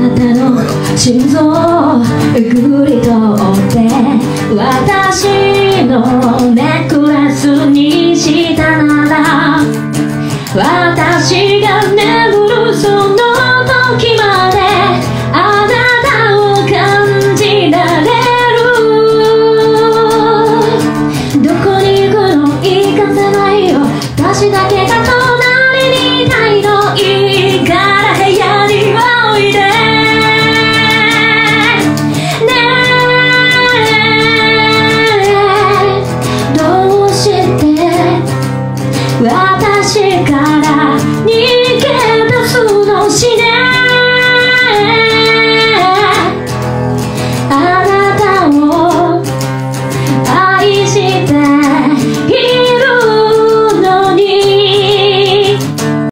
なたの心臓をぐりと追って私のネックレスにしたなら私が眠るその